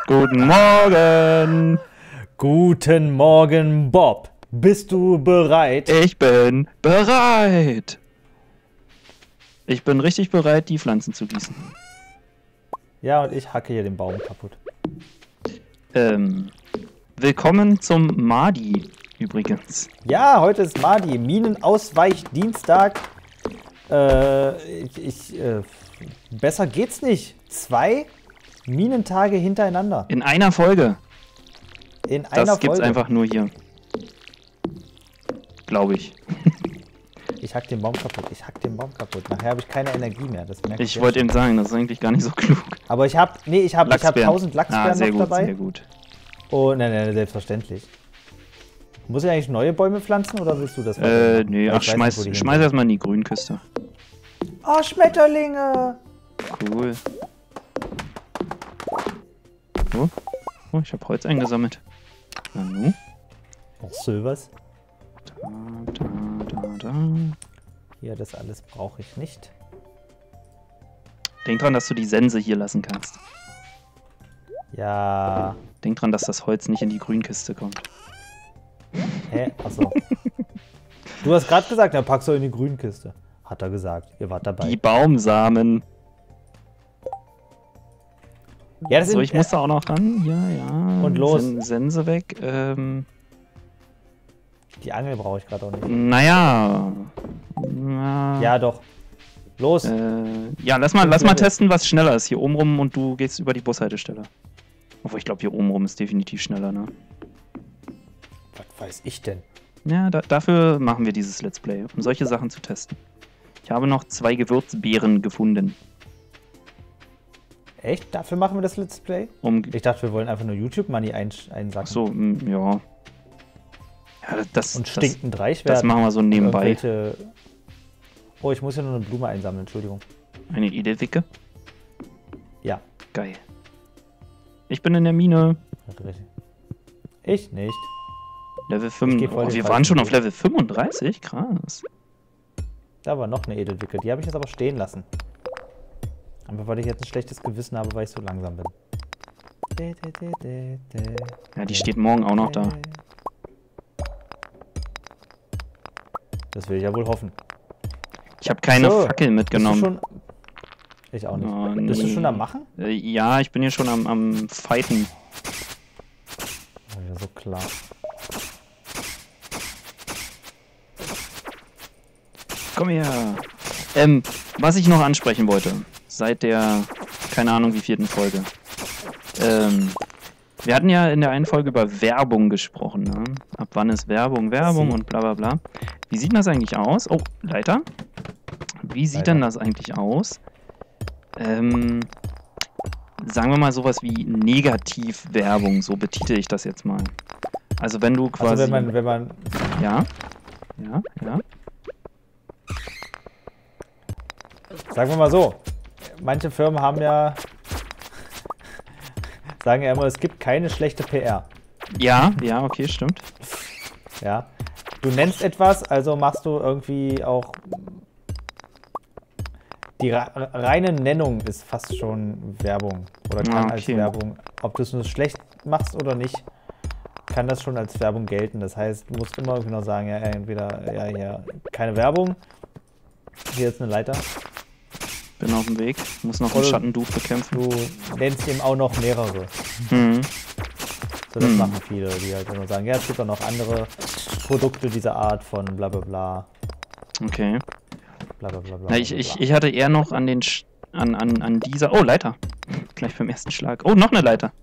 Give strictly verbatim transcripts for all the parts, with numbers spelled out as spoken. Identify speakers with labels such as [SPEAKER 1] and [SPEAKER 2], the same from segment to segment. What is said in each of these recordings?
[SPEAKER 1] Guten Morgen.
[SPEAKER 2] Guten Morgen, Bob. Bist du bereit?
[SPEAKER 1] Ich bin bereit. Ich bin richtig bereit, die Pflanzen zu gießen.
[SPEAKER 2] Ja, und ich hacke hier den Baum kaputt.
[SPEAKER 1] Ähm, willkommen zum Madi übrigens.
[SPEAKER 2] Ja, heute ist Madi, Minenausweich-Dienstag. Äh, ich, ich, äh, besser geht's nicht. Zwei Minentage hintereinander.
[SPEAKER 1] In einer Folge.
[SPEAKER 2] In einer
[SPEAKER 1] Das gibt's
[SPEAKER 2] Folge.
[SPEAKER 1] einfach nur hier. Glaube ich.
[SPEAKER 2] Ich hack den Baum kaputt. Ich hack den Baum kaputt. Nachher habe ich keine Energie mehr. Das merke
[SPEAKER 1] Ich wollte eben sagen, das ist eigentlich gar nicht so klug.
[SPEAKER 2] Aber ich habe, nee, ich habe, ich habe
[SPEAKER 1] Lachsbeeren.
[SPEAKER 2] tausend Lachsbeeren
[SPEAKER 1] Ah, sehr
[SPEAKER 2] noch
[SPEAKER 1] gut,
[SPEAKER 2] dabei.
[SPEAKER 1] sehr gut.
[SPEAKER 2] Oh, nein, nein, selbstverständlich. Muss ich eigentlich neue Bäume pflanzen oder willst du das?
[SPEAKER 1] Äh, nee,
[SPEAKER 2] Weil
[SPEAKER 1] ach,
[SPEAKER 2] ich weiß
[SPEAKER 1] schmeiß,
[SPEAKER 2] nicht, wo die
[SPEAKER 1] schmeiß
[SPEAKER 2] hin
[SPEAKER 1] erstmal in die Grünküste.
[SPEAKER 2] sind. Oh, Schmetterlinge!
[SPEAKER 1] Cool. Oh, oh ich habe Holz eingesammelt. Na nu.
[SPEAKER 2] Noch Silvers.
[SPEAKER 1] Da, da, da, da.
[SPEAKER 2] Hier, das alles brauche ich nicht.
[SPEAKER 1] Denk dran, dass du die Sense hier lassen kannst.
[SPEAKER 2] Ja.
[SPEAKER 1] Denk dran, dass das Holz nicht in die Grünkiste kommt.
[SPEAKER 2] Hä? Achso. Du hast gerade gesagt, er packst du in die Grünkiste. Hat er gesagt. Ihr wart dabei.
[SPEAKER 1] Die Baumsamen.
[SPEAKER 2] Ja, das
[SPEAKER 1] So,
[SPEAKER 2] sind,
[SPEAKER 1] ich muss da auch noch ran. Ja, ja.
[SPEAKER 2] Und los.
[SPEAKER 1] Sen Sense weg. Ähm,
[SPEAKER 2] Die Angel brauche ich gerade auch nicht.
[SPEAKER 1] naja. Na,
[SPEAKER 2] Ja, doch. Los.
[SPEAKER 1] Äh, ja, lass mal, lass mal testen, was schneller ist. Hier oben rum und du gehst über die Bushaltestelle. Obwohl, ich glaube, hier oben rum ist definitiv schneller, ne?
[SPEAKER 2] Was weiß ich denn?
[SPEAKER 1] Ja, da, dafür machen wir dieses Let's Play, um solche Sachen zu testen. Ich habe noch zwei Gewürzbeeren gefunden.
[SPEAKER 2] Echt? Dafür machen wir das Let's Play?
[SPEAKER 1] Um,
[SPEAKER 2] Ich dachte, wir wollen einfach nur YouTube-Money eins einsacken.
[SPEAKER 1] Achso, mm, ja. Ja, das,
[SPEAKER 2] Und
[SPEAKER 1] das,
[SPEAKER 2] stinkend reich
[SPEAKER 1] das
[SPEAKER 2] werden.
[SPEAKER 1] machen wir so nebenbei.
[SPEAKER 2] Irgendwelche- Oh, ich muss ja nur eine Blume einsammeln, Entschuldigung.
[SPEAKER 1] Eine Edelwicke?
[SPEAKER 2] Ja.
[SPEAKER 1] Geil. Ich bin in der Mine.
[SPEAKER 2] Ich nicht.
[SPEAKER 1] Level
[SPEAKER 2] geh
[SPEAKER 1] fünf.
[SPEAKER 2] voll
[SPEAKER 1] Oh,
[SPEAKER 2] den
[SPEAKER 1] wir
[SPEAKER 2] falschen
[SPEAKER 1] waren schon auf
[SPEAKER 2] Weg.
[SPEAKER 1] Level fünfunddreißig? Krass.
[SPEAKER 2] Da war noch eine Edelwicke. Die habe ich jetzt aber stehen lassen. Aber weil ich jetzt ein schlechtes Gewissen habe, weil ich so langsam bin.
[SPEAKER 1] Ja, die steht morgen auch noch da.
[SPEAKER 2] Das will ich ja wohl hoffen.
[SPEAKER 1] Ich habe keine
[SPEAKER 2] So,
[SPEAKER 1] Fackel mitgenommen.
[SPEAKER 2] Bist du schon... Ich auch nicht.
[SPEAKER 1] Oh,
[SPEAKER 2] Bist du
[SPEAKER 1] nee.
[SPEAKER 2] schon am Machen?
[SPEAKER 1] Äh, ja, ich bin hier schon am, am Fighten.
[SPEAKER 2] War ja so klar.
[SPEAKER 1] Komm her. Ähm, was ich noch ansprechen wollte, seit der, keine Ahnung wie vierten Folge. Ähm, wir hatten ja in der einen Folge über Werbung gesprochen, ne? Ab wann ist Werbung, Werbung
[SPEAKER 2] Sie.
[SPEAKER 1] und bla bla bla. Wie sieht das eigentlich aus? Oh, Leiter. Wie sieht
[SPEAKER 2] Leiter.
[SPEAKER 1] denn das eigentlich aus? Ähm, sagen wir mal sowas wie Negativwerbung, so betitel ich das jetzt mal. Also wenn du quasi...
[SPEAKER 2] Also wenn man, wenn man...
[SPEAKER 1] Ja, ja, ja.
[SPEAKER 2] Sagen wir mal so. Manche Firmen haben ja... sagen ja immer, es gibt keine schlechte P R.
[SPEAKER 1] Ja, ja, okay, stimmt.
[SPEAKER 2] Ja. Du nennst etwas, also machst du irgendwie auch... Die re- reine Nennung ist fast schon Werbung. Oder kann
[SPEAKER 1] Ah,
[SPEAKER 2] als
[SPEAKER 1] okay.
[SPEAKER 2] Werbung... Ob du es nur schlecht machst oder nicht, kann das schon als Werbung gelten. Das heißt, du musst immer irgendwie noch sagen, ja, entweder, ja, ja, keine Werbung. Hier ist eine Leiter.
[SPEAKER 1] Bin auf dem Weg. Muss noch einen
[SPEAKER 2] Oder-
[SPEAKER 1] Schattenduch bekämpfen.
[SPEAKER 2] Du nennst eben auch noch mehrere.
[SPEAKER 1] Mhm.
[SPEAKER 2] So, das
[SPEAKER 1] Hm.
[SPEAKER 2] machen viele, die halt immer sagen, ja, es gibt auch noch andere Produkte dieser Art von bla bla bla.
[SPEAKER 1] Okay.
[SPEAKER 2] Bla bla bla bla.
[SPEAKER 1] Na, ich,
[SPEAKER 2] bla,
[SPEAKER 1] ich,
[SPEAKER 2] bla.
[SPEAKER 1] ich hatte eher noch an den Sch an, an, an dieser. Oh, Leiter. Gleich beim ersten Schlag. Oh, noch eine Leiter.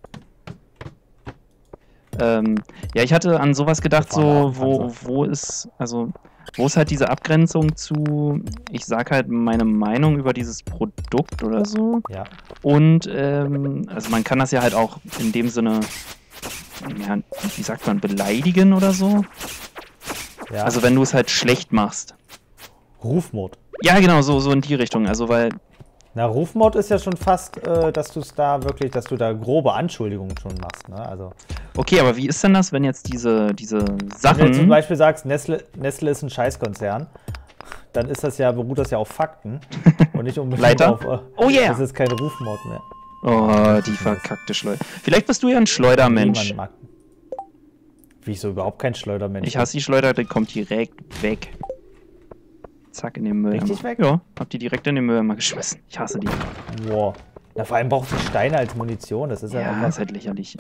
[SPEAKER 1] Ähm, ja, ich hatte an sowas gedacht, so, wo, wo ist, also, wo ist halt diese Abgrenzung zu, ich sag halt meine Meinung über dieses Produkt oder so.
[SPEAKER 2] Ja.
[SPEAKER 1] Und, ähm, also man kann das ja halt auch in dem Sinne, ja, wie sagt man, beleidigen oder so.
[SPEAKER 2] Ja.
[SPEAKER 1] Also wenn du es halt schlecht machst.
[SPEAKER 2] Rufmord.
[SPEAKER 1] Ja, genau, so, so in die Richtung. Also weil,
[SPEAKER 2] Na, Rufmord ist ja schon fast, äh, dass du es da wirklich, dass du da grobe Anschuldigungen schon machst, ne? Also,
[SPEAKER 1] okay, aber wie ist denn das, wenn jetzt diese, diese
[SPEAKER 2] wenn du jetzt zum
[SPEAKER 1] Sachen...
[SPEAKER 2] Beispiel sagst, Nestle, Nestle ist ein Scheißkonzern, dann ist das ja, beruht das ja auf Fakten und nicht unbedingt
[SPEAKER 1] Leiter?
[SPEAKER 2] auf, äh,
[SPEAKER 1] Oh yeah!
[SPEAKER 2] das ist kein Rufmord mehr.
[SPEAKER 1] Oh, die verkackte Schleuder. Vielleicht bist du ja ein Schleudermensch.
[SPEAKER 2] Niemand mag. Wie ich so überhaupt kein Schleudermensch.
[SPEAKER 1] Ich hasse die Schleuder, die kommt direkt weg. Zack, in den Mülleimer.
[SPEAKER 2] Richtig weg?
[SPEAKER 1] Ja, hab die direkt in den Mülleimer geschmissen. Ich hasse die.
[SPEAKER 2] Wow. Na, vor allem braucht sie Steine als Munition. Das ist ja,
[SPEAKER 1] Ja,
[SPEAKER 2] einfach...
[SPEAKER 1] ist halt lächerlich.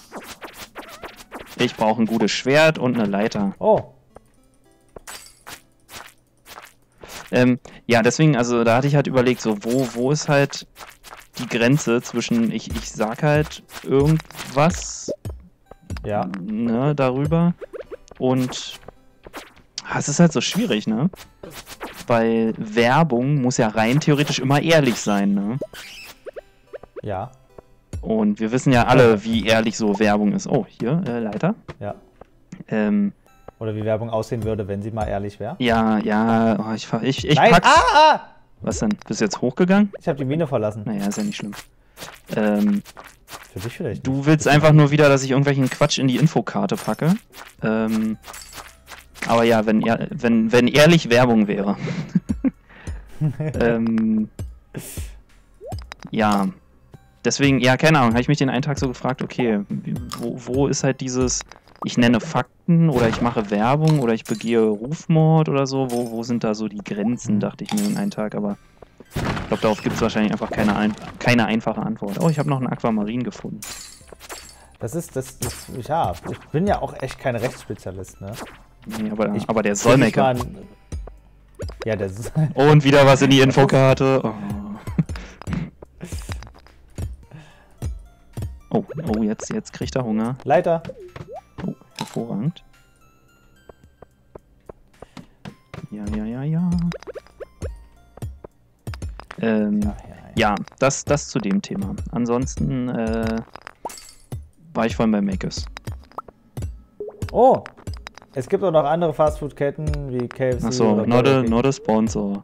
[SPEAKER 1] Ich brauche ein gutes Schwert und eine Leiter.
[SPEAKER 2] Oh.
[SPEAKER 1] Ähm, ja, deswegen, also da hatte ich halt überlegt, so, wo, wo ist halt die Grenze zwischen, ich, ich sag halt irgendwas
[SPEAKER 2] Ja.
[SPEAKER 1] ne, darüber und ah, es ist halt so schwierig, ne? Weil Werbung muss ja rein theoretisch immer ehrlich sein, ne?
[SPEAKER 2] Ja.
[SPEAKER 1] Und wir wissen ja alle, wie ehrlich so Werbung ist. Oh, hier, äh, Leiter.
[SPEAKER 2] Ja.
[SPEAKER 1] Ähm,
[SPEAKER 2] Oder wie Werbung aussehen würde, wenn sie mal ehrlich wäre.
[SPEAKER 1] ja, ja, oh, ich, ich, ich
[SPEAKER 2] Nein!
[SPEAKER 1] pack's.
[SPEAKER 2] Ah, ah!
[SPEAKER 1] Was denn? Bist du jetzt hochgegangen?
[SPEAKER 2] Ich habe die Mine verlassen.
[SPEAKER 1] Naja, ist ja nicht schlimm. Ähm,
[SPEAKER 2] Für dich vielleicht.
[SPEAKER 1] du willst einfach nur wieder, dass ich irgendwelchen Quatsch in die Infokarte packe. Ähm, aber ja, wenn, ehr- wenn, wenn ehrlich Werbung wäre. ähm, ja. Deswegen, ja, keine Ahnung, habe ich mich den einen Tag so gefragt, okay, wo, wo ist halt dieses, ich nenne Fakten oder ich mache Werbung oder ich begehe Rufmord oder so, wo, wo sind da so die Grenzen, dachte ich mir den einen Tag, aber ich glaube, darauf gibt es wahrscheinlich einfach keine, ein, keine einfache Antwort. Oh, ich habe noch einen Aquamarin gefunden.
[SPEAKER 2] Das ist, das, das, ja, ich bin ja auch echt kein Rechtsspezialist, ne?
[SPEAKER 1] Nee, aber,
[SPEAKER 2] Ich
[SPEAKER 1] aber der
[SPEAKER 2] Soll ich
[SPEAKER 1] Solmecke.
[SPEAKER 2] mal ein- Ja, der ist...
[SPEAKER 1] Und wieder was in die Infokarte. Oh. Oh, oh, jetzt, jetzt kriegt er Hunger.
[SPEAKER 2] Leiter.
[SPEAKER 1] Oh, hervorragend. Ja, ja, ja, ja. Ähm,
[SPEAKER 2] Ja, ja, ja.
[SPEAKER 1] ja, das, das zu dem Thema. Ansonsten äh, war ich vorhin bei Makers.
[SPEAKER 2] Oh! Es gibt auch noch andere Fastfood-Ketten wie K F C
[SPEAKER 1] Achso,
[SPEAKER 2] oder
[SPEAKER 1] not,
[SPEAKER 2] Burger
[SPEAKER 1] a-
[SPEAKER 2] King.
[SPEAKER 1] not a sponsor.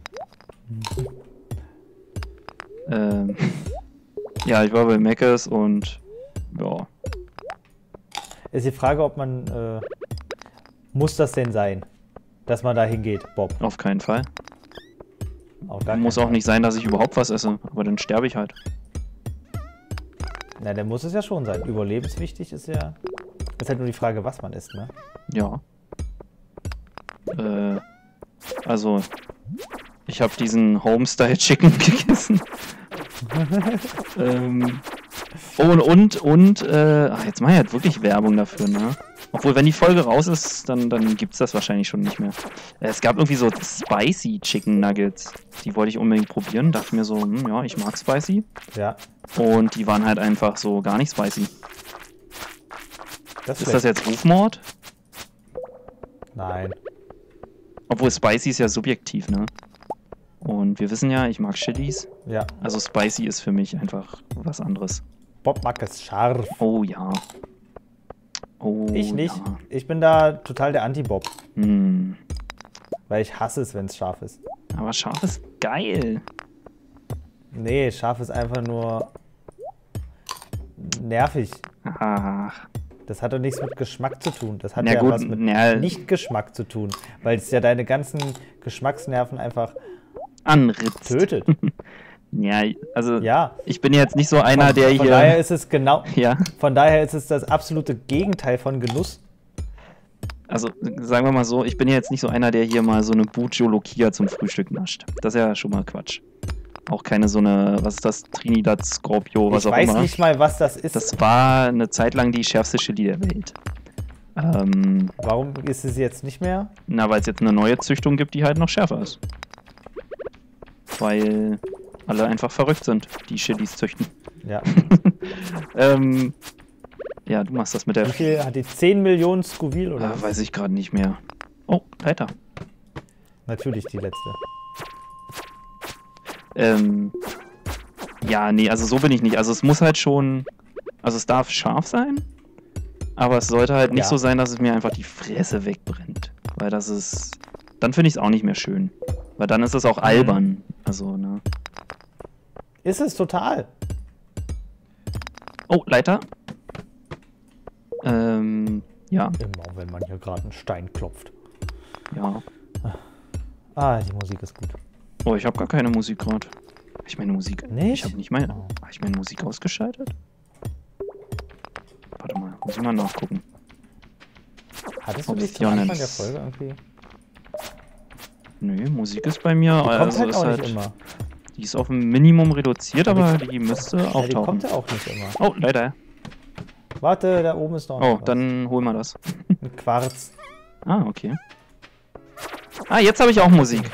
[SPEAKER 1] ähm, ja, ich war bei Makers und ja,
[SPEAKER 2] Ist die Frage, ob man... Äh, muss das denn sein, dass man da hingeht, Bob?
[SPEAKER 1] auf keinen Fall.
[SPEAKER 2] Auf gar
[SPEAKER 1] Muss
[SPEAKER 2] keinen
[SPEAKER 1] auch
[SPEAKER 2] Fall.
[SPEAKER 1] nicht sein, dass ich überhaupt was esse, aber dann sterbe ich halt.
[SPEAKER 2] Na, der muss es ja schon sein. Überlebenswichtig ist ja... Ist halt nur die Frage, was man isst, ne?
[SPEAKER 1] Ja. Äh, also, ich habe diesen Homestyle Chicken gegessen. ähm, oh, und, und, und äh, ach, jetzt mache ich halt wirklich Werbung dafür, ne? Obwohl, wenn die Folge raus ist, dann, dann gibt's das wahrscheinlich schon nicht mehr. Äh, es gab irgendwie so Spicy Chicken Nuggets. Die wollte ich unbedingt probieren. Dachte mir so, hm, ja, ich mag Spicy.
[SPEAKER 2] Ja.
[SPEAKER 1] Und die waren halt einfach so gar nicht spicy.
[SPEAKER 2] Das
[SPEAKER 1] Ist das jetzt Rufmord?
[SPEAKER 2] Nein.
[SPEAKER 1] Obwohl Spicy ist ja subjektiv, ne? Und wir wissen ja, ich mag Chilis.
[SPEAKER 2] Ja.
[SPEAKER 1] Also Spicy ist für mich einfach was anderes.
[SPEAKER 2] Bob mag es scharf.
[SPEAKER 1] Oh ja. Oh,
[SPEAKER 2] Ich nicht.
[SPEAKER 1] Ja.
[SPEAKER 2] Ich bin da total der Anti-Bob.
[SPEAKER 1] Hm.
[SPEAKER 2] Weil ich hasse es, wenn es scharf ist.
[SPEAKER 1] Aber scharf ist geil.
[SPEAKER 2] Nee, scharf ist einfach nur nervig.
[SPEAKER 1] Ach.
[SPEAKER 2] Das hat doch nichts mit Geschmack zu tun. Das hat
[SPEAKER 1] Na
[SPEAKER 2] ja
[SPEAKER 1] gut,
[SPEAKER 2] was mit
[SPEAKER 1] na-
[SPEAKER 2] Nicht-Geschmack zu tun. Weil es ja deine ganzen Geschmacksnerven einfach
[SPEAKER 1] Anritzt.
[SPEAKER 2] tötet.
[SPEAKER 1] Ja, also
[SPEAKER 2] Ja.
[SPEAKER 1] ich bin jetzt nicht so einer,
[SPEAKER 2] Von,
[SPEAKER 1] der
[SPEAKER 2] von
[SPEAKER 1] hier...
[SPEAKER 2] daher ist es genau.
[SPEAKER 1] ja,
[SPEAKER 2] Von daher ist es das absolute Gegenteil von Genuss.
[SPEAKER 1] also sagen wir mal so, ich bin jetzt nicht so einer, der hier mal so eine Buccio Lokia zum Frühstück nascht. Das ist ja schon mal Quatsch. Auch keine so eine, was ist das, Trinidad Scorpio, was
[SPEAKER 2] Ich
[SPEAKER 1] auch
[SPEAKER 2] weiß
[SPEAKER 1] immer.
[SPEAKER 2] nicht mal, was das ist.
[SPEAKER 1] Das war eine Zeit lang die schärfste Chili der Welt. Ähm,
[SPEAKER 2] Warum ist es jetzt nicht mehr?
[SPEAKER 1] na, weil es jetzt eine neue Züchtung gibt, die halt noch schärfer ist. Weil alle einfach verrückt sind, die Chilis züchten.
[SPEAKER 2] Ja.
[SPEAKER 1] ähm, ja, du machst das mit der...
[SPEAKER 2] Wie viel hat die? zehn Millionen Scoville oder?
[SPEAKER 1] Ah,
[SPEAKER 2] was?
[SPEAKER 1] weiß ich gerade nicht mehr. Oh, Leiter.
[SPEAKER 2] Natürlich die letzte.
[SPEAKER 1] Ähm, ja, nee, also so bin ich nicht. Also es muss halt schon... Also es darf scharf sein, aber es sollte halt nicht
[SPEAKER 2] Ja.
[SPEAKER 1] so sein, dass es mir einfach die Fresse wegbrennt. Weil das ist... Dann finde ich es auch nicht mehr schön. Weil dann ist es auch albern. Also, ne...
[SPEAKER 2] Ist es total.
[SPEAKER 1] Oh, Leiter. Ähm, ja,
[SPEAKER 2] Immer, wenn man hier gerade einen Stein klopft.
[SPEAKER 1] ja.
[SPEAKER 2] Ah, die Musik ist gut.
[SPEAKER 1] Oh, ich habe gar keine Musik gerade. ich meine Musik...
[SPEAKER 2] Nicht?
[SPEAKER 1] Ich habe nicht meine...
[SPEAKER 2] Oh.
[SPEAKER 1] Habe ich meine Musik ausgeschaltet? Warte mal, muss ich mal nachgucken.
[SPEAKER 2] Hattest du
[SPEAKER 1] Ob's
[SPEAKER 2] nicht zum Anfang der
[SPEAKER 1] Jonas-
[SPEAKER 2] Folge irgendwie?
[SPEAKER 1] Nö, Musik ist bei mir...
[SPEAKER 2] Die kommt
[SPEAKER 1] also
[SPEAKER 2] halt
[SPEAKER 1] ist
[SPEAKER 2] auch
[SPEAKER 1] halt,
[SPEAKER 2] nicht immer.
[SPEAKER 1] Die ist auf ein Minimum reduziert,
[SPEAKER 2] Ja, die-
[SPEAKER 1] aber die müsste
[SPEAKER 2] Ja, die
[SPEAKER 1] auftauchen.
[SPEAKER 2] kommt ja auch nicht immer.
[SPEAKER 1] Oh, leider.
[SPEAKER 2] Warte, da oben ist noch
[SPEAKER 1] Oh,
[SPEAKER 2] was.
[SPEAKER 1] dann holen wir das.
[SPEAKER 2] Ein Quarz.
[SPEAKER 1] Ah, okay. Ah, jetzt habe ich auch Musik.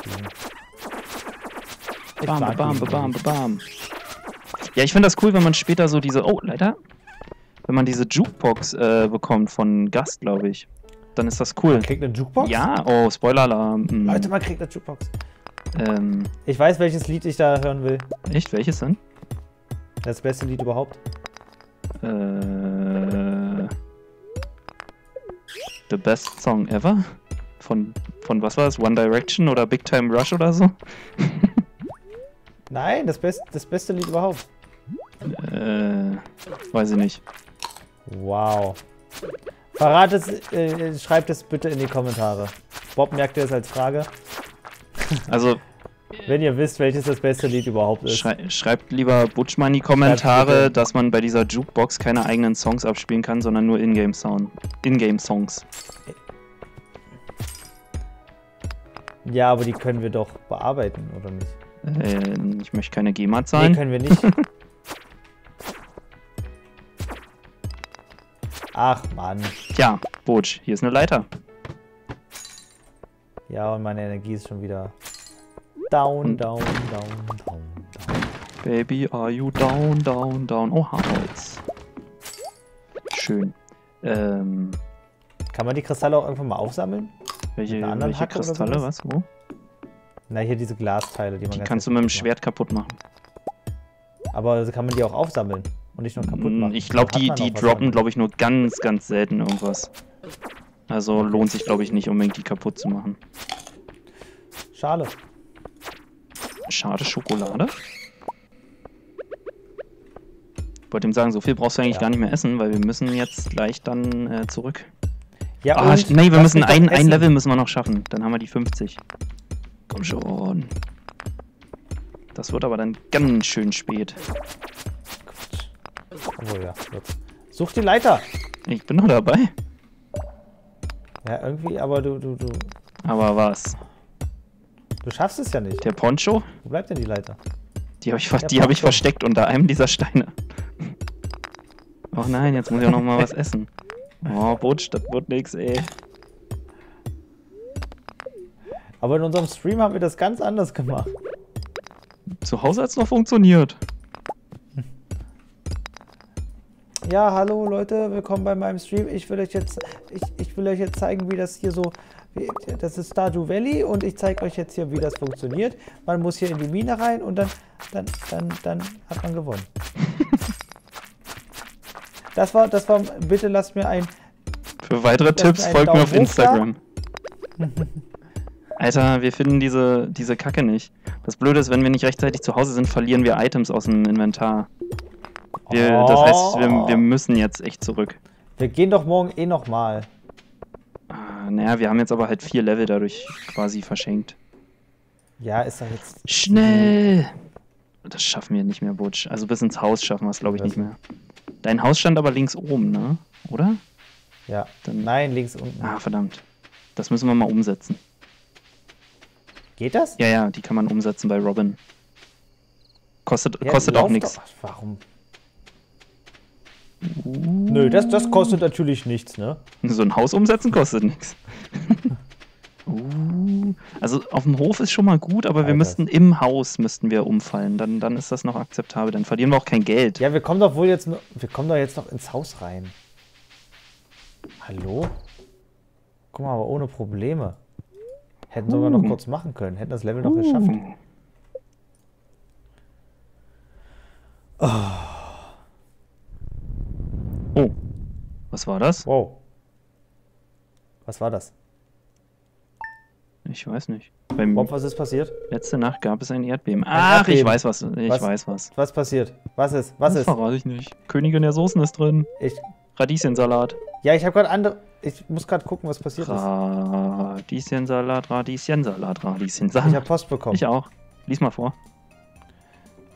[SPEAKER 2] Ich
[SPEAKER 1] Bam,
[SPEAKER 2] mag
[SPEAKER 1] bam,
[SPEAKER 2] die
[SPEAKER 1] bam,
[SPEAKER 2] Musik.
[SPEAKER 1] bam. Ja, ich finde das cool, wenn man später so diese... Oh, leider. Wenn man diese Jukebox äh, bekommt von Gast, glaube ich. Dann ist das cool.
[SPEAKER 2] Man kriegt eine Jukebox?
[SPEAKER 1] Ja, oh, Spoiler-Alarm. Hm.
[SPEAKER 2] Leute, man kriegt eine Jukebox.
[SPEAKER 1] Ähm,
[SPEAKER 2] Ich weiß, welches Lied ich da hören will.
[SPEAKER 1] echt? Welches denn?
[SPEAKER 2] Das beste Lied überhaupt.
[SPEAKER 1] Äh, the best song ever? Von, von was war das? One Direction oder Big Time Rush oder so?
[SPEAKER 2] Nein, das, best, das beste Lied überhaupt.
[SPEAKER 1] Äh, weiß ich nicht.
[SPEAKER 2] Wow. Verrat es, äh, schreibt es bitte in die Kommentare. Bob merkt ihr es als Frage.
[SPEAKER 1] Also,
[SPEAKER 2] Wenn ihr wisst, welches das beste Lied überhaupt ist.
[SPEAKER 1] schrei schreibt lieber Butch mal in die Kommentare,
[SPEAKER 2] bitte.
[SPEAKER 1] dass man bei dieser Jukebox keine eigenen Songs abspielen kann, sondern nur Ingame-Sound. Ingame-Songs.
[SPEAKER 2] Ja, aber die können wir doch bearbeiten, oder nicht?
[SPEAKER 1] Äh, ich möchte keine GEMA
[SPEAKER 2] Nee,
[SPEAKER 1] zahlen.
[SPEAKER 2] können wir nicht. Ach, Mann.
[SPEAKER 1] Tja, Butch, hier ist eine Leiter.
[SPEAKER 2] Ja, und meine Energie ist schon wieder down,
[SPEAKER 1] Und-
[SPEAKER 2] down, down, down, down.
[SPEAKER 1] Baby, are you down, down, down? Oh, Holz. Schön. Ähm,
[SPEAKER 2] Kann man die Kristalle auch irgendwann mal aufsammeln?
[SPEAKER 1] welche,
[SPEAKER 2] einer anderen
[SPEAKER 1] welche
[SPEAKER 2] Hacke oder
[SPEAKER 1] Kristalle,
[SPEAKER 2] sowas?
[SPEAKER 1] was, wo?
[SPEAKER 2] Na, hier diese Glasteile, die man
[SPEAKER 1] Die
[SPEAKER 2] ganz
[SPEAKER 1] kannst du
[SPEAKER 2] leicht
[SPEAKER 1] mit dem
[SPEAKER 2] kaputt
[SPEAKER 1] Schwert kaputt machen.
[SPEAKER 2] macht. Aber kann man die auch aufsammeln und nicht nur kaputt
[SPEAKER 1] Mm,
[SPEAKER 2] machen?
[SPEAKER 1] Ich glaube,
[SPEAKER 2] Dann hat
[SPEAKER 1] die,
[SPEAKER 2] man
[SPEAKER 1] die
[SPEAKER 2] auch was
[SPEAKER 1] droppen,
[SPEAKER 2] damit.
[SPEAKER 1] glaube ich, nur ganz, ganz selten irgendwas. Also lohnt sich, glaube ich, nicht unbedingt, die kaputt zu machen.
[SPEAKER 2] Schade.
[SPEAKER 1] Schade Schokolade. Ich wollte ihm sagen, so viel brauchst du eigentlich
[SPEAKER 2] Ja.
[SPEAKER 1] gar nicht mehr essen, weil wir müssen jetzt gleich dann äh, zurück.
[SPEAKER 2] Ja,
[SPEAKER 1] Ah,
[SPEAKER 2] und
[SPEAKER 1] nee, wir
[SPEAKER 2] lass
[SPEAKER 1] müssen
[SPEAKER 2] mich doch
[SPEAKER 1] ein, ein
[SPEAKER 2] essen.
[SPEAKER 1] Level müssen wir noch schaffen. Dann haben wir die fünfzig. Komm schon. Das wird aber dann ganz schön spät.
[SPEAKER 2] Oh ja, jetzt. Such die Leiter.
[SPEAKER 1] Ich bin noch dabei.
[SPEAKER 2] Ja, irgendwie, aber du, du, du,
[SPEAKER 1] Aber was?
[SPEAKER 2] du schaffst es ja nicht.
[SPEAKER 1] Der Poncho?
[SPEAKER 2] Wo bleibt denn die Leiter?
[SPEAKER 1] Die habe ich, ver
[SPEAKER 2] Der
[SPEAKER 1] die hab ich
[SPEAKER 2] Poncho.
[SPEAKER 1] versteckt unter einem dieser Steine. Ach nein, jetzt muss ich auch noch mal was essen. Oh, Butch, das wird nix, ey.
[SPEAKER 2] Aber in unserem Stream haben wir das ganz anders gemacht.
[SPEAKER 1] Zu Hause hat's noch funktioniert.
[SPEAKER 2] Ja, hallo Leute, willkommen bei meinem Stream. Ich will euch jetzt, ich, ich will euch jetzt zeigen, wie das hier so, wie, das ist Stardew Valley und ich zeige euch jetzt hier, wie das funktioniert. Man muss hier in die Mine rein und dann, dann, dann, dann hat man gewonnen. Das war, das war, bitte lasst mir ein,
[SPEAKER 1] Für weitere
[SPEAKER 2] Lasst
[SPEAKER 1] Tipps
[SPEAKER 2] mir einen
[SPEAKER 1] folgt mir
[SPEAKER 2] Daumen
[SPEAKER 1] auf
[SPEAKER 2] hoch da.
[SPEAKER 1] Instagram. Alter, wir finden diese, diese Kacke nicht. Das Blöde ist, wenn wir nicht rechtzeitig zu Hause sind, verlieren wir Items aus dem Inventar. Wir,
[SPEAKER 2] Oh.
[SPEAKER 1] Das heißt, wir, wir müssen jetzt echt zurück.
[SPEAKER 2] wir gehen doch morgen eh nochmal.
[SPEAKER 1] Ah, naja, wir haben jetzt aber halt vier Level dadurch quasi verschenkt.
[SPEAKER 2] Ja, ist doch jetzt.
[SPEAKER 1] Schnell! Das schaffen wir nicht mehr, Butch. Also bis ins Haus schaffen wir es, glaube ich, nicht mehr. Dein Haus stand aber links oben, ne? Oder?
[SPEAKER 2] Ja.
[SPEAKER 1] Dann-
[SPEAKER 2] Nein, links unten.
[SPEAKER 1] Ah, verdammt. Das müssen wir mal umsetzen.
[SPEAKER 2] Geht das?
[SPEAKER 1] Ja, ja, die kann man umsetzen bei Robin. Kostet,
[SPEAKER 2] Ja,
[SPEAKER 1] kostet auch
[SPEAKER 2] lauf
[SPEAKER 1] nichts.
[SPEAKER 2] doch- Warum? Nö, das, das kostet natürlich nichts, ne?
[SPEAKER 1] So ein Haus umsetzen kostet nichts. Uh, also auf dem Hof ist schon mal gut, aber wir
[SPEAKER 2] Alter.
[SPEAKER 1] müssten im Haus müssten wir umfallen. Dann, dann ist das noch akzeptabel. Dann verlieren wir auch kein Geld.
[SPEAKER 2] Ja, wir kommen doch wohl jetzt, nur- wir kommen doch jetzt noch ins Haus rein. Hallo? Guck mal, aber ohne Probleme. Hätten sogar noch
[SPEAKER 1] Uh.
[SPEAKER 2] kurz machen können, hätten das Level noch geschafft.
[SPEAKER 1] Oh, was war das?
[SPEAKER 2] Wow. Was war das?
[SPEAKER 1] Ich weiß nicht. Beim
[SPEAKER 2] Bob, was ist passiert?
[SPEAKER 1] letzte Nacht gab es ein Erdbeben. Ach, ich
[SPEAKER 2] Erdbeben.
[SPEAKER 1] weiß was. Ich
[SPEAKER 2] Was?
[SPEAKER 1] weiß was.
[SPEAKER 2] Was passiert? Was ist? Was
[SPEAKER 1] das
[SPEAKER 2] ist?
[SPEAKER 1] verrate ich nicht. Königin der Soßen ist drin.
[SPEAKER 2] Ich,
[SPEAKER 1] Radieschensalat.
[SPEAKER 2] ja, ich habe gerade andere. Ich muss gerade gucken, was passiert ist.
[SPEAKER 1] Radieschensalat, Radieschensalat,
[SPEAKER 2] Ich habe
[SPEAKER 1] Radieschensalat.
[SPEAKER 2] Post bekommen.
[SPEAKER 1] Ich auch. Lies mal vor.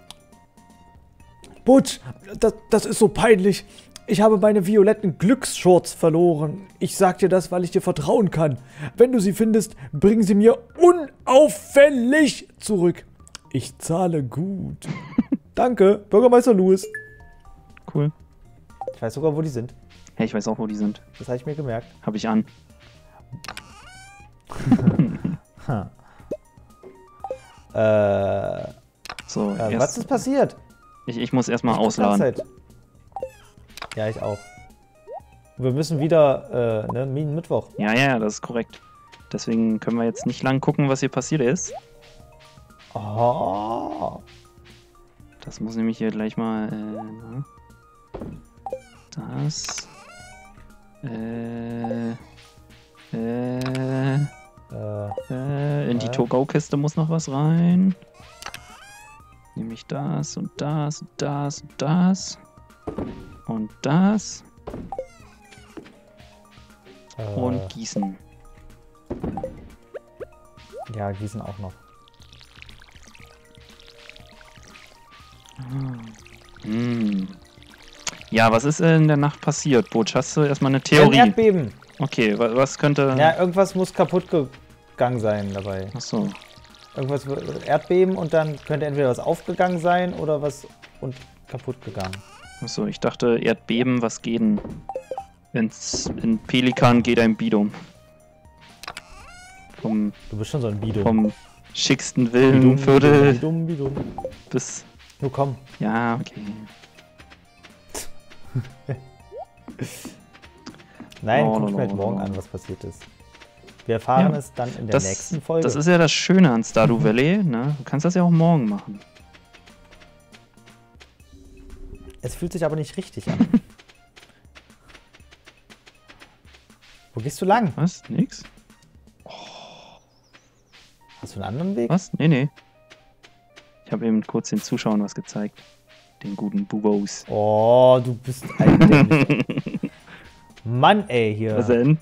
[SPEAKER 2] Butch, das, das ist so peinlich. Ich habe meine violetten Glücksshorts verloren. Ich sag dir das, weil ich dir vertrauen kann. Wenn du sie findest, bring sie mir unauffällig zurück. Ich zahle gut. Danke, Bürgermeister Lewis.
[SPEAKER 1] Cool.
[SPEAKER 2] Ich weiß sogar, wo die sind.
[SPEAKER 1] Hey, ich weiß auch, wo die sind.
[SPEAKER 2] Das habe ich mir gemerkt.
[SPEAKER 1] Habe ich an.
[SPEAKER 2] ha. Äh,
[SPEAKER 1] so,
[SPEAKER 2] äh,
[SPEAKER 1] erst,
[SPEAKER 2] was ist passiert?
[SPEAKER 1] Ich, ich muss erstmal
[SPEAKER 2] Ich guck
[SPEAKER 1] ausladen.
[SPEAKER 2] Zeit. Ja, ich auch. Wir müssen wieder, äh, ne, Mittwoch.
[SPEAKER 1] Ja, ja, das ist korrekt. Deswegen können wir jetzt nicht lang gucken, was hier passiert ist.
[SPEAKER 2] Oh.
[SPEAKER 1] Das muss nämlich hier gleich mal, äh, na. Das. Äh. Äh.
[SPEAKER 2] Äh,
[SPEAKER 1] Äh, in die
[SPEAKER 2] äh.
[SPEAKER 1] To-Go-Kiste muss noch was rein. Nämlich das und das und das und das. Und das.
[SPEAKER 2] äh,
[SPEAKER 1] Und Gießen.
[SPEAKER 2] Ja, Gießen auch noch.
[SPEAKER 1] Hm. Ja, was ist in der Nacht passiert, Butch? Hast du erstmal eine
[SPEAKER 2] Ein
[SPEAKER 1] Theorie?
[SPEAKER 2] Erdbeben.
[SPEAKER 1] Okay, wa was könnte...
[SPEAKER 2] Ja, irgendwas muss kaputt gegangen sein dabei.
[SPEAKER 1] Achso.
[SPEAKER 2] Irgendwas Erdbeben und dann könnte entweder was aufgegangen sein oder was und kaputt gegangen.
[SPEAKER 1] Achso, ich dachte Erdbeben, was geht denn? Wenn's in Pelikan geht ein Bidum. Vom,
[SPEAKER 2] Du bist schon so ein Bidum.
[SPEAKER 1] vom schicksten Villenviertel
[SPEAKER 2] Bidum, Bidum.
[SPEAKER 1] bis...
[SPEAKER 2] Nur komm.
[SPEAKER 1] Ja, okay.
[SPEAKER 2] Nein,
[SPEAKER 1] Oh,
[SPEAKER 2] guck ich mir halt
[SPEAKER 1] oh,
[SPEAKER 2] morgen
[SPEAKER 1] oh.
[SPEAKER 2] an, was passiert ist. Wir erfahren
[SPEAKER 1] Ja,
[SPEAKER 2] es dann in der
[SPEAKER 1] Das,
[SPEAKER 2] nächsten Folge.
[SPEAKER 1] das ist ja das Schöne an Stardew Valley, ne? Du kannst das ja auch morgen machen.
[SPEAKER 2] Es fühlt sich aber nicht richtig an. Wo gehst du lang?
[SPEAKER 1] Was? Nix?
[SPEAKER 2] Hast du einen anderen Weg?
[SPEAKER 1] Was? Nee, nee. Ich habe eben kurz den Zuschauern was gezeigt. Den guten Bubos.
[SPEAKER 2] Oh, du bist ein Dämlich. Mann, ey, hier.
[SPEAKER 1] Was denn?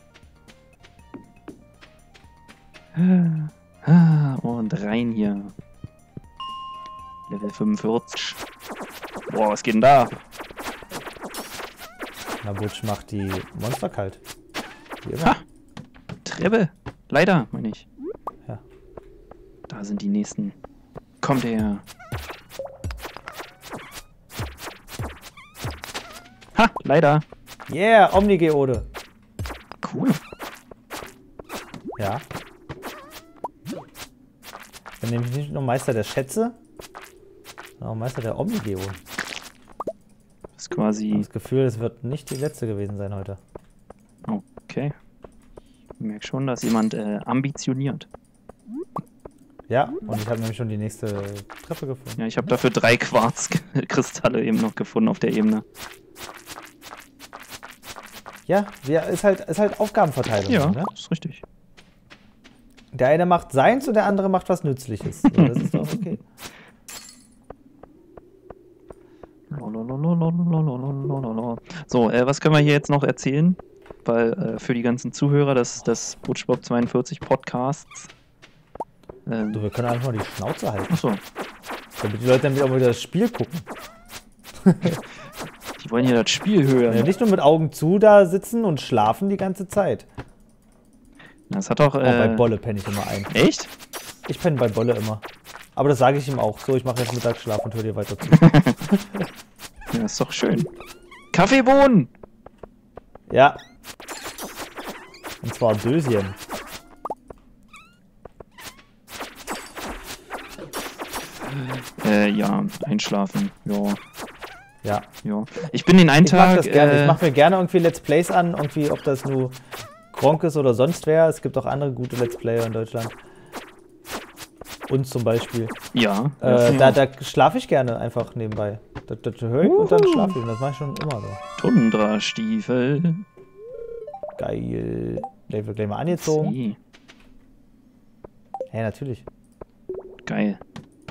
[SPEAKER 1] Ah, und rein hier. Level fünfundvierzig. Boah, was geht denn da?
[SPEAKER 2] Na, Butch macht die Monster kalt. Wie immer.
[SPEAKER 1] Ha! Treppe. Leider, meine ich.
[SPEAKER 2] Ja.
[SPEAKER 1] Da sind die nächsten. Kommt her. Ha, leider.
[SPEAKER 2] Yeah, Omnigeode.
[SPEAKER 1] Cool.
[SPEAKER 2] Ja. Dann nehme ich nicht nur Meister der Schätze, sondern auch Meister der Omnigeode.
[SPEAKER 1] Das ist quasi...
[SPEAKER 2] Das Gefühl, es wird nicht die letzte gewesen sein heute.
[SPEAKER 1] Okay. Ich merke schon, dass jemand äh, ambitioniert.
[SPEAKER 2] Ja, und ich habe nämlich schon die nächste Treppe gefunden.
[SPEAKER 1] Ja, ich habe dafür drei Quarzkristalle eben noch gefunden auf der Ebene.
[SPEAKER 2] Ja, wir, ist, halt, ist halt Aufgabenverteilung.
[SPEAKER 1] Ja,
[SPEAKER 2] Ne?
[SPEAKER 1] das ist richtig.
[SPEAKER 2] Der eine macht seins und der andere macht was Nützliches. So, das ist doch okay.
[SPEAKER 1] So, äh, was können wir hier jetzt noch erzählen? Weil äh, für die ganzen Zuhörer des, des Butchbob zweiundvierzig Podcasts. Ähm,
[SPEAKER 2] Du, wir können einfach mal die Schnauze halten,
[SPEAKER 1] achso,
[SPEAKER 2] damit die Leute dann wieder mal wieder das Spiel gucken.
[SPEAKER 1] die wollen hier das Spiel hören.
[SPEAKER 2] Ja, nicht nur mit Augen zu da sitzen und schlafen die ganze Zeit.
[SPEAKER 1] Das hat doch.
[SPEAKER 2] Auch bei
[SPEAKER 1] Äh,
[SPEAKER 2] Bolle penne ich immer ein.
[SPEAKER 1] echt?
[SPEAKER 2] Ich penne bei Bolle immer. Aber das sage ich ihm auch. So, ich mache jetzt Mittagsschlaf und höre dir weiter zu.
[SPEAKER 1] Ja, ist doch schön. Kaffeebohnen!
[SPEAKER 2] Ja. Und zwar Döschen.
[SPEAKER 1] Äh, ja, einschlafen. Ja,
[SPEAKER 2] Ja.
[SPEAKER 1] ja. Ich bin den einen
[SPEAKER 2] Ich mag
[SPEAKER 1] Tag.
[SPEAKER 2] das gerne.
[SPEAKER 1] Äh,
[SPEAKER 2] Ich mache mir gerne irgendwie Let's Plays an. Irgendwie, ob das nur Gronkh ist oder sonst wer. Es gibt auch andere gute Let's Player in Deutschland. Uns zum Beispiel.
[SPEAKER 1] ja.
[SPEAKER 2] Äh,
[SPEAKER 1] ja.
[SPEAKER 2] da da schlafe ich gerne einfach nebenbei. Das, das höre ich und dann schlafe ich. Und das mache ich schon immer so.
[SPEAKER 1] Tundra-Stiefel.
[SPEAKER 2] Geil. Der wird gleich mal angezogen.
[SPEAKER 1] Sie.
[SPEAKER 2] Ja, natürlich.
[SPEAKER 1] Geil.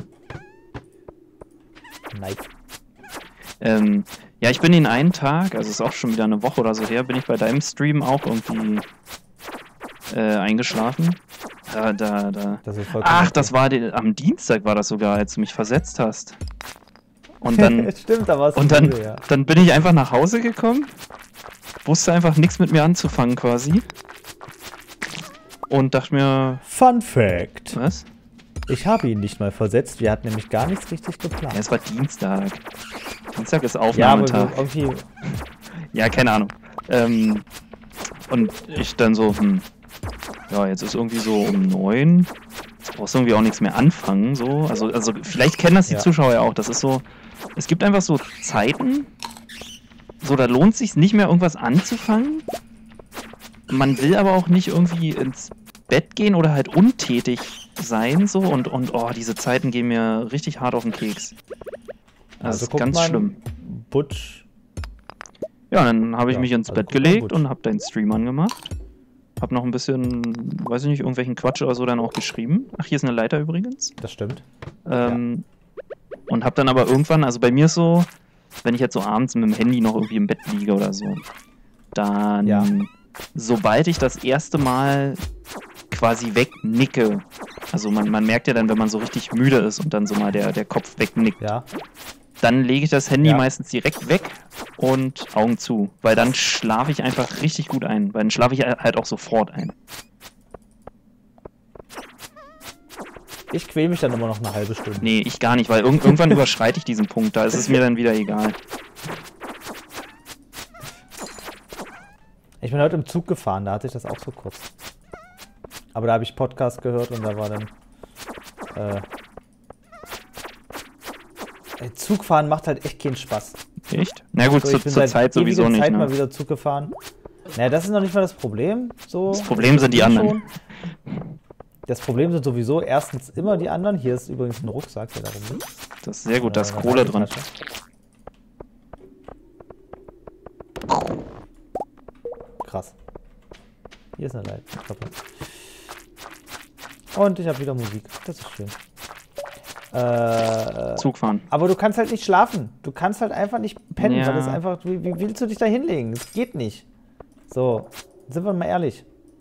[SPEAKER 2] Nice.
[SPEAKER 1] Ähm, ja, ich bin den einen Tag, also ist auch schon wieder eine Woche oder so her, bin ich bei deinem Stream auch irgendwie äh, eingeschlafen. Da, da, da.
[SPEAKER 2] Das ist vollkommen
[SPEAKER 1] Ach,
[SPEAKER 2] okay.
[SPEAKER 1] das war die, am Dienstag war das sogar, als du mich versetzt hast. Und dann,
[SPEAKER 2] Stimmt, da war's
[SPEAKER 1] und dann,
[SPEAKER 2] Schule, ja.
[SPEAKER 1] dann bin ich einfach nach Hause gekommen, wusste einfach nichts mit mir anzufangen quasi. Und dachte mir...
[SPEAKER 2] Fun Fact.
[SPEAKER 1] Was?
[SPEAKER 2] Ich habe ihn nicht mal versetzt, wir hatten nämlich gar nichts richtig geplant.
[SPEAKER 1] Ja, es war Dienstag. Dienstag ist
[SPEAKER 2] Ja, aber
[SPEAKER 1] Aufnahmetag.
[SPEAKER 2] irgendwie...
[SPEAKER 1] Ja, keine Ahnung. Ähm, und ich dann so, hm, ja, jetzt ist irgendwie so um neun. Jetzt brauchst du irgendwie auch nichts mehr anfangen, so. Also, also vielleicht kennen das die
[SPEAKER 2] Ja.
[SPEAKER 1] Zuschauer ja auch. Das ist so, es gibt einfach so Zeiten, so, da lohnt es sich nicht mehr irgendwas anzufangen. Man will aber auch nicht irgendwie ins Bett gehen oder halt untätig sein, so. Und, und oh, diese Zeiten gehen mir richtig hart auf den Keks. Das
[SPEAKER 2] Also
[SPEAKER 1] ist
[SPEAKER 2] guckt
[SPEAKER 1] ganz
[SPEAKER 2] man
[SPEAKER 1] schlimm.
[SPEAKER 2] Butch.
[SPEAKER 1] Ja, dann habe ich
[SPEAKER 2] Ja,
[SPEAKER 1] mich ins
[SPEAKER 2] also
[SPEAKER 1] Bett
[SPEAKER 2] guck mal
[SPEAKER 1] gelegt
[SPEAKER 2] gut.
[SPEAKER 1] und habe deinen Stream angemacht. Hab noch ein bisschen, weiß ich nicht, irgendwelchen Quatsch oder so dann auch geschrieben. Ach, hier ist eine Leiter übrigens.
[SPEAKER 2] Das stimmt.
[SPEAKER 1] Ähm, Und hab dann aber irgendwann, also bei mir ist so, wenn ich jetzt so abends mit dem Handy noch irgendwie im Bett liege oder so, dann,
[SPEAKER 2] Ja.
[SPEAKER 1] sobald ich das erste Mal quasi wegnicke, also man, man merkt ja dann, wenn man so richtig müde ist und dann so mal der, der Kopf wegnickt,
[SPEAKER 2] Ja.
[SPEAKER 1] dann lege ich das Handy
[SPEAKER 2] Ja.
[SPEAKER 1] meistens direkt weg und Augen zu, weil dann schlafe ich einfach richtig gut ein, weil dann schlafe ich halt auch sofort ein.
[SPEAKER 2] Ich quäle mich dann immer noch eine halbe Stunde.
[SPEAKER 1] Nee, ich gar nicht, weil irg irgendwann überschreite ich diesen Punkt, da ist es mir dann wieder egal.
[SPEAKER 2] Ich bin heute im Zug gefahren, da hatte ich das auch so kurz. Aber da habe ich Podcast gehört und da war dann... Äh, ey, Zugfahren macht halt echt keinen Spaß.
[SPEAKER 1] Echt? Na gut,
[SPEAKER 2] So,
[SPEAKER 1] zu,
[SPEAKER 2] ich bin
[SPEAKER 1] zur
[SPEAKER 2] seit
[SPEAKER 1] Zeit sowieso
[SPEAKER 2] ewiger
[SPEAKER 1] nicht,
[SPEAKER 2] Zeit
[SPEAKER 1] ne?
[SPEAKER 2] mal wieder Zug gefahren. Naja, das ist noch nicht mal das Problem. So,
[SPEAKER 1] Das Problem sind die anderen.
[SPEAKER 2] schon. Das Problem sind sowieso erstens immer die anderen. Hier ist übrigens ein Rucksack, der darum liegt.
[SPEAKER 1] Das ist sehr gut, da ist
[SPEAKER 2] Äh, eine
[SPEAKER 1] Kohle drin.
[SPEAKER 2] Reisetasche. Krass. Hier ist eine Leitklappe. Und ich habe wieder Musik. Das ist schön. Äh,
[SPEAKER 1] Zug fahren.
[SPEAKER 2] aber du kannst halt nicht schlafen. Du kannst halt einfach nicht pennen,
[SPEAKER 1] Ja.
[SPEAKER 2] weil das einfach. Wie, wie willst du dich da hinlegen? Das geht nicht. So, sind wir mal ehrlich.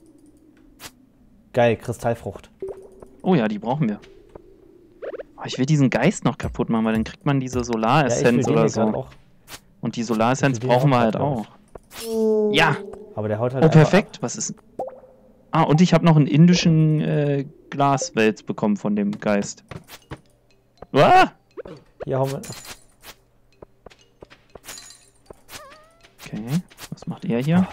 [SPEAKER 2] Geil, Kristallfrucht.
[SPEAKER 1] Oh ja, die brauchen wir. Oh, ich will diesen Geist noch kaputt machen, weil dann kriegt man diese
[SPEAKER 2] Ja, ich will
[SPEAKER 1] Solaressenz
[SPEAKER 2] den
[SPEAKER 1] oder
[SPEAKER 2] hier grad
[SPEAKER 1] so.
[SPEAKER 2] auch.
[SPEAKER 1] Und die Solaressenz
[SPEAKER 2] Ich will den
[SPEAKER 1] brauchen
[SPEAKER 2] auch
[SPEAKER 1] wir halt
[SPEAKER 2] grad, glaub
[SPEAKER 1] auch. Ja!
[SPEAKER 2] Aber der haut halt
[SPEAKER 1] Oh,
[SPEAKER 2] einfach
[SPEAKER 1] perfekt. Was ist. Ah, und ich habe noch einen indischen äh, Glaswälz bekommen von dem Geist. Ah!
[SPEAKER 2] ab. Hier hauen wir.
[SPEAKER 1] Okay, was macht er hier?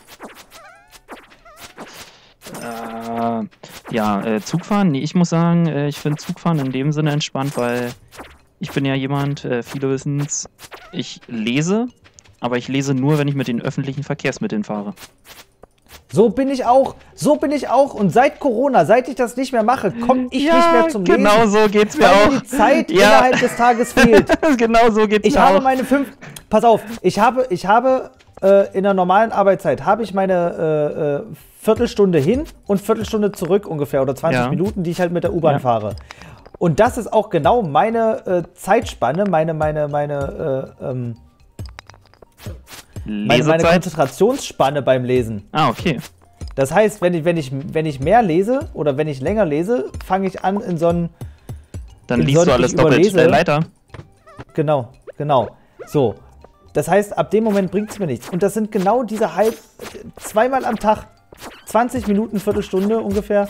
[SPEAKER 1] Äh, ja, äh, Zugfahren. Nee, ich muss sagen, äh, ich finde Zugfahren in dem Sinne entspannt, weil ich bin ja jemand, äh, viele wissen es, ich lese, aber ich lese nur, wenn ich mit den öffentlichen Verkehrsmitteln fahre.
[SPEAKER 2] So bin ich auch. So bin ich auch. Und seit Corona, seit ich das nicht mehr mache, komme ich nicht mehr zum Lesen.
[SPEAKER 1] genau so geht's mir
[SPEAKER 2] Weil
[SPEAKER 1] auch.
[SPEAKER 2] mir die Zeit
[SPEAKER 1] Ja.
[SPEAKER 2] innerhalb des Tages fehlt.
[SPEAKER 1] Genau so geht's
[SPEAKER 2] Ich
[SPEAKER 1] mir
[SPEAKER 2] habe
[SPEAKER 1] auch.
[SPEAKER 2] meine fünf. Pass auf, ich habe, ich habe äh, in der normalen Arbeitszeit habe ich meine äh, äh, Viertelstunde hin und Viertelstunde zurück ungefähr oder zwanzig
[SPEAKER 1] Ja.
[SPEAKER 2] Minuten, die ich halt mit der U-Bahn
[SPEAKER 1] Ja.
[SPEAKER 2] fahre. Und das ist auch genau meine äh, Zeitspanne, meine, meine, meine, äh, ähm, meine, meine
[SPEAKER 1] Lesezeit.
[SPEAKER 2] Konzentrationsspanne beim Lesen.
[SPEAKER 1] Ah, okay.
[SPEAKER 2] Das heißt, wenn ich, wenn ich, wenn ich mehr lese oder wenn ich länger lese, fange ich an in so einen.
[SPEAKER 1] Dann
[SPEAKER 2] Im
[SPEAKER 1] liest du
[SPEAKER 2] Sonntag
[SPEAKER 1] alles doppelt
[SPEAKER 2] überlese-
[SPEAKER 1] schnell weiter.
[SPEAKER 2] Genau, genau. So. Das heißt, ab dem Moment bringt es mir nichts. Und das sind genau diese halb. Zweimal am Tag. zwanzig Minuten, Viertelstunde ungefähr.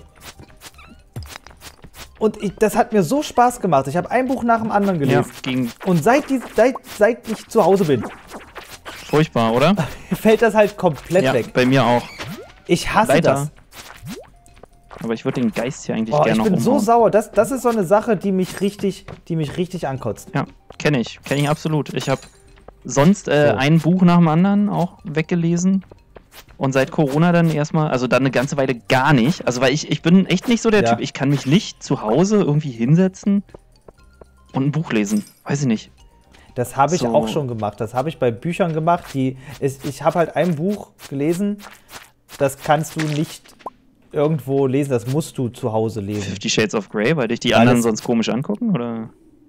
[SPEAKER 2] Und ich, das hat mir so Spaß gemacht. Ich habe ein Buch nach dem anderen
[SPEAKER 1] Ja,
[SPEAKER 2] gelesen.
[SPEAKER 1] ging
[SPEAKER 2] Und seit, die, seit, seit ich zu Hause bin,
[SPEAKER 1] furchtbar, oder?
[SPEAKER 2] fällt das halt komplett
[SPEAKER 1] Ja,
[SPEAKER 2] weg.
[SPEAKER 1] bei mir auch.
[SPEAKER 2] Ich hasse
[SPEAKER 1] Weiter.
[SPEAKER 2] das.
[SPEAKER 1] Aber ich würde den Geist hier eigentlich
[SPEAKER 2] Oh,
[SPEAKER 1] gerne
[SPEAKER 2] ich
[SPEAKER 1] noch
[SPEAKER 2] bin so
[SPEAKER 1] umhauen.
[SPEAKER 2] sauer. Das, das ist so eine Sache, die mich richtig, die mich richtig ankotzt.
[SPEAKER 1] Ja, kenne ich. Kenne ich absolut. Ich habe sonst äh,
[SPEAKER 2] So.
[SPEAKER 1] ein Buch nach dem anderen auch weggelesen. Und seit Corona dann erstmal, also dann eine ganze Weile gar nicht. Also weil ich, ich bin echt nicht so der
[SPEAKER 2] Ja.
[SPEAKER 1] Typ, ich kann mich nicht zu Hause irgendwie hinsetzen und ein Buch lesen. Weiß ich nicht.
[SPEAKER 2] Das habe ich
[SPEAKER 1] So.
[SPEAKER 2] auch schon gemacht. Das habe ich bei Büchern gemacht. Die ist, ich habe halt ein Buch gelesen, das kannst du nicht irgendwo lesen, das musst du zu Hause lesen.
[SPEAKER 1] Fifty Shades of Grey, weil dich die
[SPEAKER 2] Weil
[SPEAKER 1] anderen
[SPEAKER 2] das-
[SPEAKER 1] sonst komisch angucken, oder?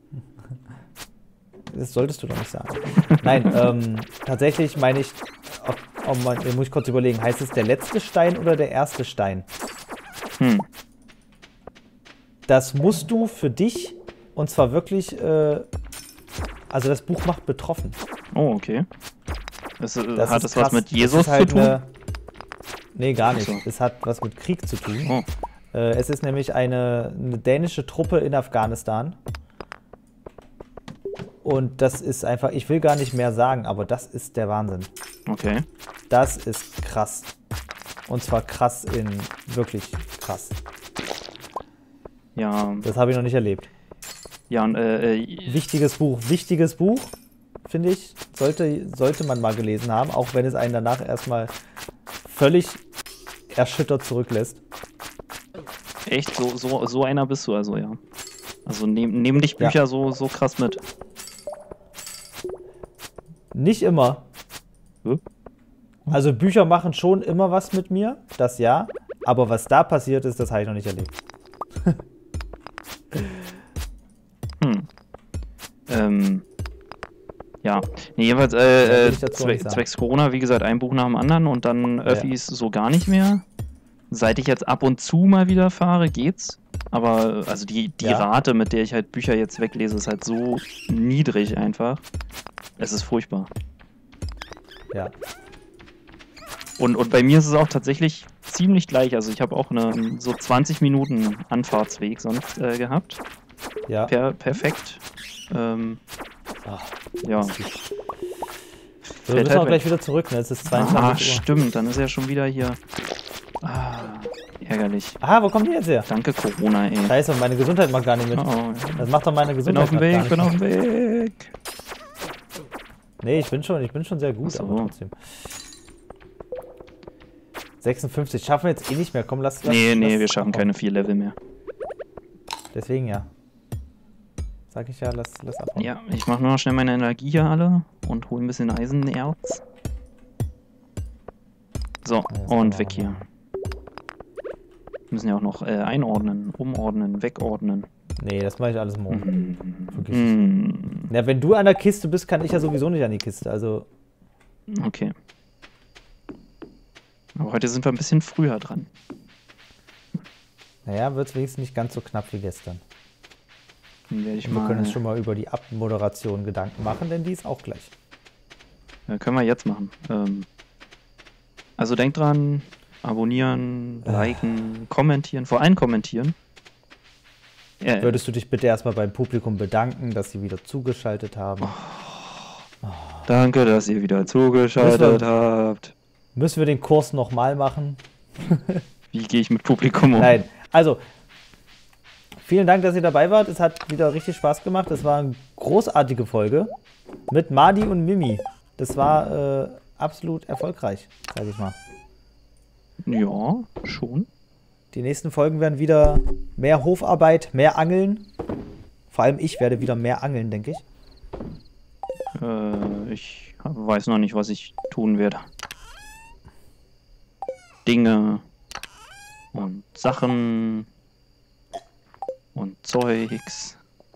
[SPEAKER 2] Das solltest du doch nicht sagen. Nein, ähm, tatsächlich meine ich, ob, ob man, muss ich kurz überlegen, heißt es der letzte Stein oder der erste Stein?
[SPEAKER 1] Hm.
[SPEAKER 2] Das musst du für dich, und zwar wirklich äh, Also das Buch macht betroffen.
[SPEAKER 1] Oh, okay. Das, äh,
[SPEAKER 2] Das
[SPEAKER 1] hat
[SPEAKER 2] ist
[SPEAKER 1] es was
[SPEAKER 2] krass.
[SPEAKER 1] mit
[SPEAKER 2] Das
[SPEAKER 1] Jesus
[SPEAKER 2] ist halt
[SPEAKER 1] zu tun?
[SPEAKER 2] Eine, nee, gar nicht.
[SPEAKER 1] Ach so.
[SPEAKER 2] Es hat was mit Krieg zu tun.
[SPEAKER 1] Oh.
[SPEAKER 2] Äh, es ist nämlich eine, eine dänische Truppe in Afghanistan. Und das ist einfach, ich will gar nicht mehr sagen, aber das ist der Wahnsinn.
[SPEAKER 1] Okay.
[SPEAKER 2] Das ist krass. Und zwar krass in wirklich krass.
[SPEAKER 1] Ja,
[SPEAKER 2] Das habe ich noch nicht erlebt.
[SPEAKER 1] ja und äh, äh,
[SPEAKER 2] Wichtiges Buch, wichtiges Buch, finde ich, sollte, sollte man mal gelesen haben, auch wenn es einen danach erstmal völlig erschüttert zurücklässt.
[SPEAKER 1] echt, so, so, so einer bist du also, ja. Also nehm, nehmen dich Bücher
[SPEAKER 2] Ja.
[SPEAKER 1] so, so krass mit.
[SPEAKER 2] Nicht immer.
[SPEAKER 1] Hm?
[SPEAKER 2] Also Bücher machen schon immer was mit mir, das ja. Aber was da passiert ist, das habe ich noch nicht erlebt.
[SPEAKER 1] Hm. Ähm. Ja. Nee, jedenfalls,
[SPEAKER 2] Mehr
[SPEAKER 1] äh,
[SPEAKER 2] will
[SPEAKER 1] äh
[SPEAKER 2] ich dazu auch
[SPEAKER 1] zwe
[SPEAKER 2] nicht sagen.
[SPEAKER 1] zwecks Corona, wie gesagt, ein Buch nach dem anderen und dann Öffis so gar nicht mehr. Seit ich jetzt ab und zu mal wieder fahre, geht's. Aber also die, die
[SPEAKER 2] Ja.
[SPEAKER 1] Rate, mit der ich halt Bücher jetzt weglese, ist halt so niedrig einfach. Es ist furchtbar.
[SPEAKER 2] Ja.
[SPEAKER 1] Und, und bei mir ist es auch tatsächlich ziemlich gleich. Also ich habe auch eine, so zwanzig Minuten Anfahrtsweg sonst äh, gehabt.
[SPEAKER 2] Ja.
[SPEAKER 1] Per, perfekt. Ähm,
[SPEAKER 2] Ach,
[SPEAKER 1] ja.
[SPEAKER 2] so, wir
[SPEAKER 1] Fällt
[SPEAKER 2] müssen
[SPEAKER 1] halt
[SPEAKER 2] auch gleich
[SPEAKER 1] weg.
[SPEAKER 2] wieder zurück, ne? Es ist
[SPEAKER 1] Ah,
[SPEAKER 2] zweiundzwanzig Uhr.
[SPEAKER 1] stimmt. Dann ist er schon wieder hier. Ah, ärgerlich.
[SPEAKER 2] Aha, wo kommt die jetzt her?
[SPEAKER 1] Danke Corona, ey.
[SPEAKER 2] Scheiße, meine Gesundheit macht gar nicht mit.
[SPEAKER 1] Oh, ja.
[SPEAKER 2] Das macht doch meine
[SPEAKER 1] Bin
[SPEAKER 2] Gesundheit
[SPEAKER 1] auf dem
[SPEAKER 2] grad gar
[SPEAKER 1] Weg,
[SPEAKER 2] nicht
[SPEAKER 1] bin auf
[SPEAKER 2] mit.
[SPEAKER 1] dem Weg.
[SPEAKER 2] Nee, ich bin schon, ich bin schon sehr gut,
[SPEAKER 1] Ach so.
[SPEAKER 2] aber trotzdem. sechsundfünfzig, schaffen wir jetzt eh nicht mehr. Komm, lass, lass
[SPEAKER 1] Nee, nee,
[SPEAKER 2] lass
[SPEAKER 1] wir schaffen
[SPEAKER 2] abhauen.
[SPEAKER 1] keine vier Level mehr.
[SPEAKER 2] Deswegen ja. Sag ich ja, lass, lass abhauen.
[SPEAKER 1] Ja, ich mache nur noch schnell meine Energie hier alle und hole ein bisschen Eisenerz. So,
[SPEAKER 2] Ja, das
[SPEAKER 1] und
[SPEAKER 2] kann
[SPEAKER 1] weg
[SPEAKER 2] man
[SPEAKER 1] hier. Wir müssen ja auch noch äh, einordnen, umordnen, wegordnen.
[SPEAKER 2] Nee, das mache ich alles morgen.
[SPEAKER 1] Mm.
[SPEAKER 2] Vergiss
[SPEAKER 1] Mm.
[SPEAKER 2] Na, wenn du an der Kiste bist, kann ich ja sowieso nicht an die Kiste. Also,
[SPEAKER 1] Okay. Aber heute sind wir ein bisschen früher dran.
[SPEAKER 2] naja, wird es wenigstens nicht ganz so knapp wie gestern.
[SPEAKER 1] Dann werde ich
[SPEAKER 2] Wir
[SPEAKER 1] mal.
[SPEAKER 2] können uns schon mal über die Abmoderation Gedanken machen, denn die ist auch gleich.
[SPEAKER 1] Ja, können wir jetzt machen. Ähm, also denkt dran, abonnieren, liken, kommentieren, vor allem kommentieren. Äh,
[SPEAKER 2] Würdest du dich bitte erstmal beim Publikum bedanken, dass sie wieder zugeschaltet haben?
[SPEAKER 1] danke, dass ihr wieder zugeschaltet
[SPEAKER 2] Müssen
[SPEAKER 1] habt.
[SPEAKER 2] Müssen wir den Kurs nochmal machen?
[SPEAKER 1] Wie gehe ich mit Publikum um?
[SPEAKER 2] Nein. Also, vielen Dank, dass ihr dabei wart. Es hat wieder richtig Spaß gemacht. Es war eine großartige Folge mit Madi und Mimi. Das war äh, absolut erfolgreich, sage ich mal.
[SPEAKER 1] Ja, schon.
[SPEAKER 2] Die nächsten Folgen werden wieder mehr Hofarbeit, mehr Angeln. Vor allem ich werde wieder mehr angeln, denke ich.
[SPEAKER 1] Äh, ich weiß noch nicht, was ich tun werde. Dinge und Sachen und Zeugs.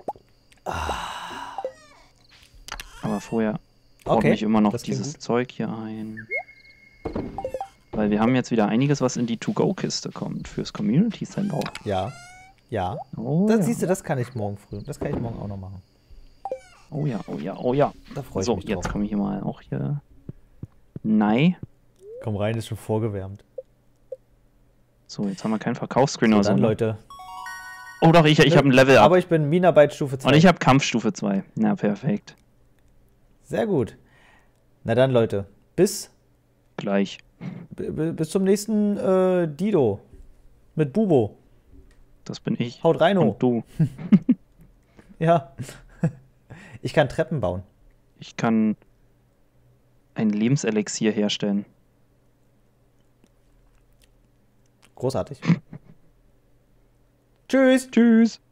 [SPEAKER 1] Aber vorher ordne
[SPEAKER 2] Okay,
[SPEAKER 1] ich immer noch
[SPEAKER 2] das klingt
[SPEAKER 1] dieses
[SPEAKER 2] gut.
[SPEAKER 1] Zeug hier ein. Weil wir haben jetzt wieder einiges, was in die To-Go-Kiste kommt fürs Community Center.
[SPEAKER 2] Ja. Ja.
[SPEAKER 1] Oh,
[SPEAKER 2] Das
[SPEAKER 1] ja.
[SPEAKER 2] siehst du, das kann ich morgen früh. Das kann ich morgen auch noch machen.
[SPEAKER 1] oh ja, oh ja, oh ja.
[SPEAKER 2] Da freue ich
[SPEAKER 1] So,
[SPEAKER 2] mich
[SPEAKER 1] jetzt
[SPEAKER 2] drauf.
[SPEAKER 1] komme ich hier mal auch hier. Nein.
[SPEAKER 2] Komm rein, ist schon vorgewärmt.
[SPEAKER 1] So, jetzt haben wir keinen Verkaufsscreen
[SPEAKER 2] So,
[SPEAKER 1] oder so.
[SPEAKER 2] dann,
[SPEAKER 1] ne?
[SPEAKER 2] Leute.
[SPEAKER 1] Oh doch, ich, ich habe ein Level up.
[SPEAKER 2] Aber ich bin Minarbeit Stufe zwei.
[SPEAKER 1] Und ich habe Kampfstufe zwei. Na, perfekt.
[SPEAKER 2] Sehr gut. Na dann, Leute. Bis,
[SPEAKER 1] Gleich.
[SPEAKER 2] b- b- bis zum nächsten äh, Dido. Mit Bubo.
[SPEAKER 1] Das bin ich.
[SPEAKER 2] Haut rein,
[SPEAKER 1] Und du.
[SPEAKER 2] Ja. Ich kann Treppen bauen.
[SPEAKER 1] Ich kann ein Lebenselixier herstellen.
[SPEAKER 2] Großartig. Tschüss.
[SPEAKER 1] Tschüss.